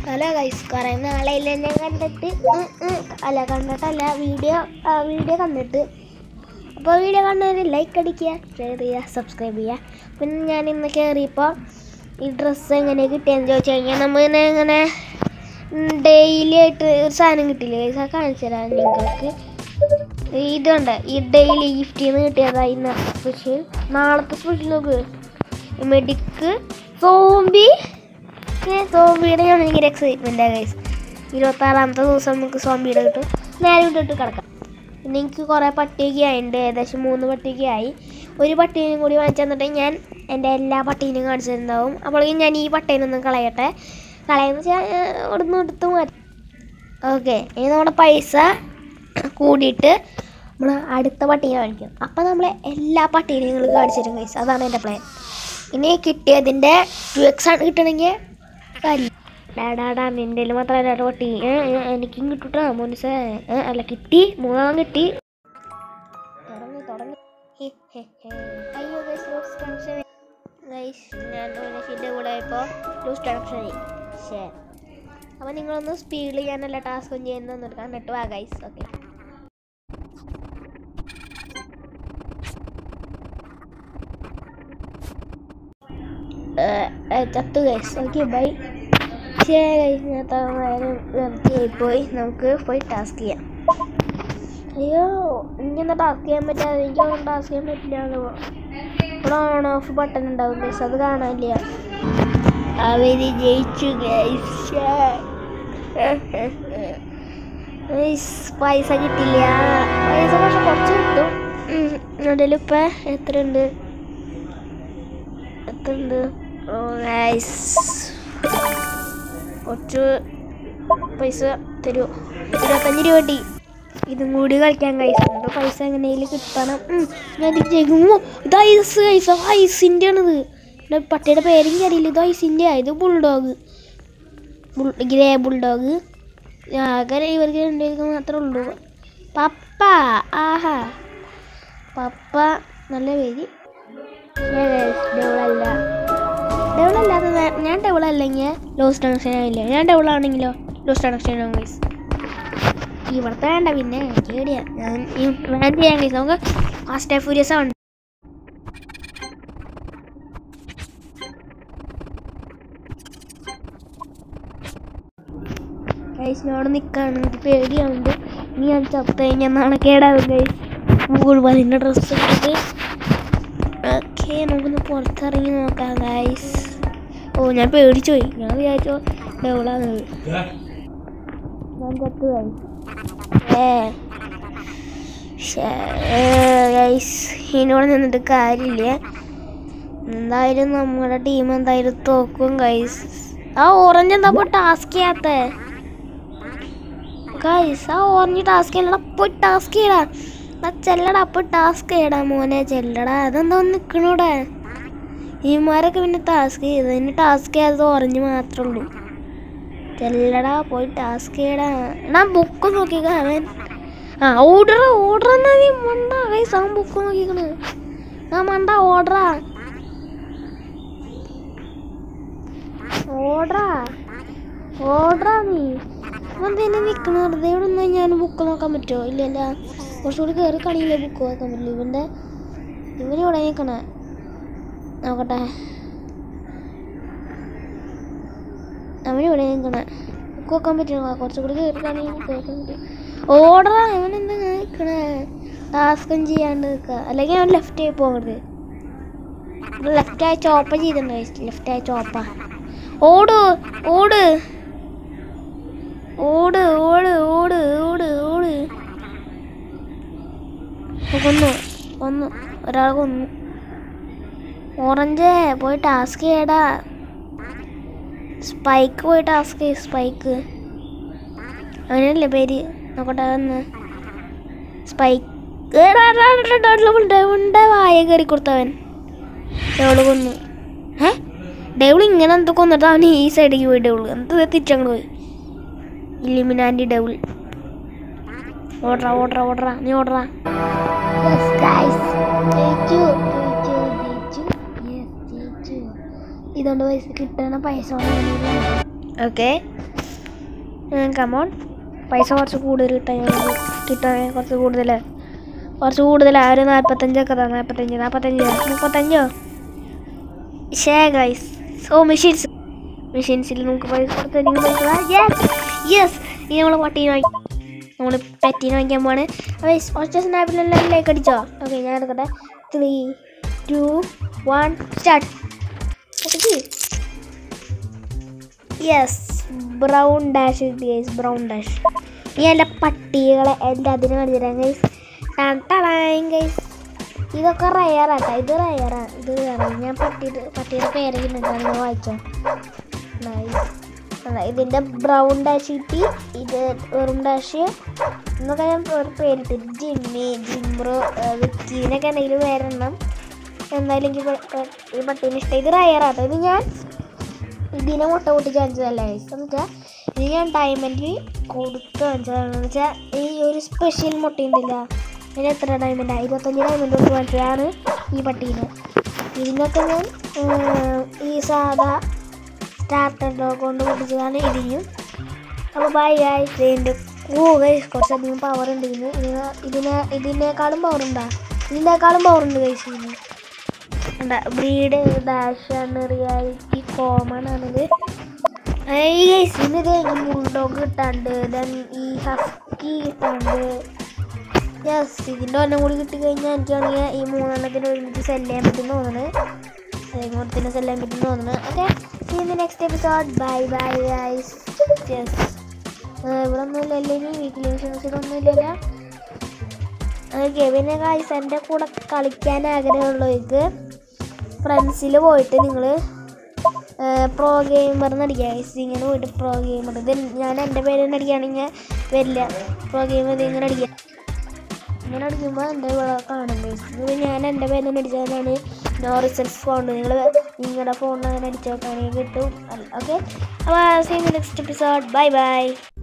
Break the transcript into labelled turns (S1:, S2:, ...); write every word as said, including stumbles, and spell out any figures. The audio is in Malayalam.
S1: ഹലോ ഗൈസ്, കുറേ നാളെയില്ല ഞാൻ കണ്ടിട്ട് അല്ല കണ്ടിട്ടല്ല വീഡിയോ വീഡിയോ കണ്ടിട്ട്. അപ്പോൾ വീഡിയോ കണ്ടതിന് ലൈക്ക് അടിക്കുക, ഷെയർ ചെയ്യുക, സബ്സ്ക്രൈബ് ചെയ്യുക. പിന്നെ ഞാൻ ഇന്ന് കയറിയപ്പോൾ ഈ ഡ്രസ്സ് എങ്ങനെ കിട്ടിയെന്ന് ചോദിച്ചു കഴിഞ്ഞാൽ നമ്മളിങ്ങനെ ഇങ്ങനെ ഡെയിലി ആയിട്ട് ഒരു സാധനം കിട്ടിയില്ലേ ഗൈസ്, കാണിച്ചു തരാം നിങ്ങൾക്ക്. ഇതുണ്ട്, ഈ ഡെയിലി ഗിഫ്റ്റിൽ നിന്ന് കിട്ടിയതാണ് ഇന്നത്തെ സ്പെഷ്യൽ. നാളത്തെ സ്പെഷ്യൽ നോക്ക്, മെഡിക്ക് സോംബി സോംബിയുടെ ഞാൻ ഭയങ്കര എക്സൈറ്റ്മെൻറ്റാണ് ഗൈസ്. ഇരുപത്താറാമത്തെ ദിവസം നമുക്ക് സോംബിയുടെ കിട്ടും. നേരെ വിട്ടിട്ട് കിടക്കാം. പിന്നെ എനിക്ക് കുറേ പട്ടിയൊക്കെ ആയിട്ടുണ്ട്, ഏകദേശം മൂന്ന് പട്ടിയൊക്കെ ആയി. ഒരു പട്ടീനും കൂടി വാങ്ങിച്ചു തന്നിട്ട് ഞാൻ എൻ്റെ എല്ലാ പട്ടീനും കാണിച്ചിട്ടുണ്ടാവും. അപ്പോഴേക്കും ഞാൻ ഈ പട്ടീനൊന്നും കളയട്ടെ. കളയെന്ന് വെച്ചാൽ ഇവിടുന്ന് എടുത്ത് മാറ്റി. ഓക്കെ, ഇനി നമ്മുടെ പൈസ കൂടിയിട്ട് നമ്മൾ അടുത്ത പട്ടീനെ കാണിക്കും. അപ്പം നമ്മൾ എല്ലാ പട്ടീനെയും നിങ്ങൾ കാണിച്ചു തരും ഗൈസ്. അതാണ് എൻ്റെ പ്ലാൻ. ഇനി കിട്ടിയതിൻ്റെ ടു എക്സ് ആണ് കിട്ടണമെങ്കിൽ ഡാഡാടാ നിൻ്റെ മാത്രമല്ല പട്ടി എനിക്കും കിട്ടൂട്ടാ മോനിസേ. അല്ല കിട്ടി, മൂന്നാം കിട്ടി. തുടങ്ങി തുടങ്ങി അയ്യോ ഗൈസ്, ലൂസ് കണക്ഷൻ ഗൈസ്. ഞാൻ മോനസിൻ്റെ കൂടെ ഇപ്പോൾ ലൂസ് കണക്ഷനായി. ശരി, അപ്പോൾ നിങ്ങളൊന്ന് സ്പീഡിൽ ഞാനല്ല ടാസ്കും ചെയ്യുന്നതെന്ന് എടുക്കാം. എന്നിട്ട് വാ ഗൈസ്. ഓക്കെ, ചത്തു ഗൈസ്. Okay bye. ശരി ഗൈസ്, ഞാൻ പോയി നമുക്ക് പോയി ടാസ്ക് ചെയ്യാം. അയ്യോ എനിക്കെന്താ ടാസ്ക് ചെയ്യാൻ പറ്റാതെ, എനിക്കൊന്നും ടാസ്ക് ചെയ്യാൻ പറ്റില്ല. ഇവിടെ ഓൺ ഓഫ് ബട്ടൺ ഉണ്ടാവും ഗൈസ്, അത് കാണാനില്ല. അവര് ജയിച്ചു ഗൈസ്. പൈസ കിട്ടില്ല. പൈസ പക്ഷെ കുറച്ച് കിട്ടും. അതിലിപ്പോൾ എത്ര ഉണ്ട് എത്ര ഉണ്ട് കുറച്ച് പൈസ തരൂ. ഇരുപത്തഞ്ച് രൂപ കിട്ടി. ഇതും കൂടി കളിക്കാൻ കഴിച്ചുണ്ട്. പൈസ എങ്ങനെയും കിട്ടണം. ഞാൻ ജയിക്കുമോ? ഇത് ഐസ് കഴിച്ച ഐസിൻ്റെ ആണിത്. എൻ്റെ പട്ടിയുടെ പേരും അറിയില്ല. ഇത് ഐസിൻ്റെ. ഇത് ബുൾഡോഗ്, ബുൾ ഗ്രേ ബുൾഡോഗ്. ആകെ ഇവർക്ക് രണ്ടുപേർക്ക് മാത്രമേ ഉള്ളൂ. പപ്പ, ആഹാ പപ്പ നല്ല പേര്. ഡെവളല്ല ഡെവളല്ലാതെ ഞാൻ ഡെവളല്ലെങ്കിൽ ലോസ് കണക്ഷൻ ആവില്ല. ഞാൻ ഡെവളാണെങ്കിലോ ലോസ് കണക്ഷൻ ആവും ഗൈസ്. ഇവിടുത്തെ വേണ്ട, പിന്നെ എനിക്ക് പേടിയാണ്. ഞാൻ ഈ പ്ലാൻ ചെയ്യാൻ ഗൈസ്. നമുക്ക് ഫാസ്റ്റ് ആൻഡ് ഫ്യൂരിയസ് ആണ് ഗൈസിനോട് നിൽക്കാണ്. എനിക്ക് പേടിയാവുന്നുണ്ട്. ഇനി ഞാൻ ചത്ത കഴിഞ്ഞാൽ നാണക്കേടാവും ഗൈസ്. മുഴുവൻ അതിൻ്റെ ഡ്രസ്സ് ഇട്ടിട്ട്. ഓക്കെ, നമുക്കൊന്ന് പുറത്തിറങ്ങി നോക്കാം ഗൈസ്. ഓ ഞാൻ പേടിച്ചു പോയി. ഞാൻ വിചാരിച്ചോ ഡെവളാണത്. ഞാൻ ചത്തു ഗൈസ്. ഏ ഗൈസ്, ഇതിനോട് നിന്നിട്ട് കാര്യമില്ല. എന്തായാലും നമ്മുടെ ടീം എന്തായാലും തോക്കും ഗൈസ്. ആ ഓറഞ്ച് എന്താ ഇപ്പോൾ ടാസ്ക് ചെയ്യാത്ത ഗൈസ്? ആ ഓറഞ്ച് ടാസ്ക് ചെയ്യണടാ, പോയി ടാസ്ക് ചെയ്യടാ. ആ ചെല്ലടാ, അപ്പോൾ ടാസ്ക് ചെയ്യടാ മോനെ, ചെല്ലടാ. അതെന്താ നിൽക്കണൂടെ? ഈമാരൊക്കെ പിന്നെ ടാസ്ക് ചെയ്ത്, ഇനി ടാസ്ക് ചെയ്യാത്തത് ഓറഞ്ച് മാത്രമേ ഉള്ളൂ. ചെല്ലടാ, പോയി ടാസ്ക് ചെയ്യടാ. എടാ ബുക്ക് നോക്കിക്ക അവൻ. ആ ഓർഡർ ഓർഡർ എന്നാ നീ മണ്ട ഗൈസ്. അവൻ ബുക്ക് നോക്കിക്കണ്. ആ മണ്ട ഓർഡറാ ഓർഡറാ ഓർഡറാ നീ അതെന്നെ നിൽക്കണ വെറുതെ. ഇവിടെ നിന്ന് ഞാൻ ബുക്ക് നോക്കാൻ പറ്റുമോ? ഇല്ലല്ല, കുറച്ചുകൂടി കയറി കളിയില്ലേ ബുക്ക് നോക്കാൻ പറ്റില്ല. ഇവൻ്റെ ഇവന് ഇവിടെ നിൽക്കണേ. നോക്കട്ടെ, അവനിവിടെ നിൽക്കണേ. ബുക്ക് നോക്കാൻ പറ്റുമോ? കുറച്ചുകൂടി കയറി കളിയിൽ കേൾക്കാൻ പറ്റും. ഓർഡറാ അവനെന്താ നിൽക്കണേ? ടാസ്കും ചെയ്യാണ്ട് നിൽക്കുക. അല്ലെങ്കിൽ അവൻ ലെഫ്റ്റ് ആയി പോകരുത്. ലെഫ്റ്റായി ചോപ്പ ചെയ്തിട്ടുണ്ട്. ലെഫ്റ്റായി ചോപ്പ. ഓട് ഓട് ഓട് ഓട് ഓട് ഓട് ഓട്. കൊന്നു കൊന്നു ഒരാൾ കൊന്നു. ഓറഞ്ച് പോയി ടാസ്ക് ചെയ്യടാ. സ്പൈക്ക് പോയി ടാസ്ക് ചെയ്യ. സ്പൈക്ക് അങ്ങനെയല്ലേ പേര്? നോക്കട്ടെ വന്ന് സ്പൈക്ക്. ഡെവിളിൻ്റെ വായ കയറി കൊടുത്തവൻ. ഡെവിള് കൊന്നു. ഏ ഡെവിൾ ഇങ്ങനെ എന്തോ കൊന്നിട്ട് അവന് ഈ സൈഡിലേക്ക് പോയി. ഡെവിൾ എന്ത് തിരിച്ചങ്ങോട്ട് പോയി. ഇലിമിനാൻറ്റി ഡെവിൾ. ഓർഡറാ ഓർഡറാ ഓർഡറാ നീ ഓർഡറാ. ഇതുകൊണ്ട് പൈസ കിട്ടണ പൈസ. ഓക്കെ, കമോൺ പൈസ കുറച്ച് കൂടുതൽ കിട്ടാൻ കിട്ടാൻ കുറച്ച് കൂടുതൽ കുറച്ച് കൂടുതലാണ് ഒരു നാൽപ്പത്തഞ്ചൊക്കെ താ നാൽപ്പത്തഞ്ച് നാൽപ്പത്തഞ്ച് മുപ്പത്തഞ്ചോ ഷേ ഗൈസ് ഓ മെഷീൻസ് മെഷീൻസിൽ നമുക്ക് പൈസ കൊടുത്തെങ്കിൽ പൈസ യെസ് യെസ് ഇനി നമ്മൾ പട്ടീനെ വാങ്ങി നമ്മൾ പെറ്റീനെ വാങ്ങിക്കാൻ പോവാണ് ഗൈസ് ഒറ്റ സ്നാപ്പിലെല്ലാം ലൈക്ക് അടിച്ചോ ഓക്കെ ഞാൻ എടുക്കട്ടെ three two one start yes brown dash കിട്ടി ഗൈസ് ബ്രൗൺ ഡാഷ് ഇനി എൻ്റെ പട്ടികളെ എൻ്റെ അതിന് കാണിച്ചുതരാം ഗൈസ് ടണായും ഗൈസ് ഇതൊക്കെ റയറാട്ടോ ഇത് റയറാണ് ഇത് റയറാണ് ഞാൻ പട്ടിയുടെ പട്ടിയുടെ പേരൊക്കെ നിങ്ങൾ വായിച്ചോ ഇതിൻ്റെ ബ്രൗൺ ഡാഷ് കിട്ടി ഇത് വെറും ഡാഷ് എന്നൊക്കെ ഞാൻ ഒരു പേരിട്ട് ജിമ്മി ജിംബ്രോ വിക്കി ഇതിനൊക്കെ എന്തെങ്കിലും പേരെണ്ണം എന്തായാലും എനിക്ക് ഈ പട്ടീനെ ഇഷ്ടം ഇത് റയറാട്ടോ ഇത് ഞാൻ ഇതിനെ മുട്ട കൂട്ടി കാണിച്ചതല്ല ഗൈസ് എന്ന് വെച്ചാൽ ഇത് ഞാൻ ഡയമണ്ട് കൊടുത്ത് കാണിച്ചതാണെന്ന് വെച്ചാൽ ഈ ഒരു സ്പെഷ്യൽ മുട്ടയുണ്ടില്ല അതിന് എത്ര ഡയമണ്ടാണ് ഇരുപത്തഞ്ച് ഡയമണ്ട് കൊടുത്ത് കാണിച്ചതാണ് ഈ പട്ടീനെ ഇതിനൊക്കെ ഞാൻ ഈ സാധാ സ്റ്റാർട്ടർ ഡോഗ് കൊണ്ട് പൊട്ടിച്ചതാണ് ഇതിനും അപ്പോൾ ബൈ ഗൈസ് ഇതിൻ്റെ ഓ ഗൈസ് കുറച്ചധികം പവർ ഉണ്ട് ഇതിന് ഇതിന് ഇതിനെ ഇതിനേക്കാളും പവറുണ്ടാ ഇതിനേക്കാളും പവറുണ്ട് ഗൈസ് ഇതിന് എന്താ ബ്രീഡ് ഡാഷാണ് റിയാലിറ്റി കോമൺ ആണിത് ഈ ഗൈസ് ഇത് ബുൾഡോഗ് കിട്ടാണ്ട് ദെൻ ഈ ഹസ്കി കിട്ടാണ്ട് യെസ് ഇതിൻ്റെ ഒരെണ്ണം കൂടി കിട്ടിക്കഴിഞ്ഞാൽ എനിക്കാണെങ്കിൽ ഈ മൂന്നെണ്ണത്തിന് ഒരുമിച്ച് സെല് ചെയ്യാൻ പറ്റും തോന്നുന്നത് മൂന്നത്തിന് സെല് ചെയ്യാൻ പറ്റും തോന്നുന്നത് okay see in the next episode bye bye guys yes ഇവിടെ ഒന്നുമില്ലല്ലോ ഇനി വീക്കിലി മിഷൻസിലൊന്നും ഇല്ലല്ലോ ഓക്കെ പിന്നെ ഗൈസ് എൻ്റെ കൂടെ കളിക്കാൻ ആഗ്രഹമുള്ളവർക്ക് ഫ്രണ്ട്സിൽ പോയിട്ട് നിങ്ങൾ പ്രോ ഗെയിമർ എന്നടിക്കുക ഗൈസ് ഇങ്ങനെ പോയിട്ട് പ്രോ ഗെയിമർ ഇത് ഞാൻ എൻ്റെ പേര് തന്നെ അടിക്കുകയാണെങ്കിൽ വരില്ല പ്രോ ഗെയിമർ ഇങ്ങനെ അടിക്കുക ഇങ്ങനെ അടിക്കുമ്പോൾ എൻ്റെ ഇവിടെ കാണും ഗൈസ് ഇത് ഞാൻ എൻ്റെ പേര് തന്നെ അടിച്ചാലാണ് നോ റിസൾട്ട്സ് ഫോണ്ട് നിങ്ങൾ നിങ്ങളുടെ ഫോണിൽ അങ്ങനെ അടിച്ചു നോക്കുകയാണെങ്കിൽ കിട്ടും ഓക്കെ അപ്പോൾ see in the next episode bye by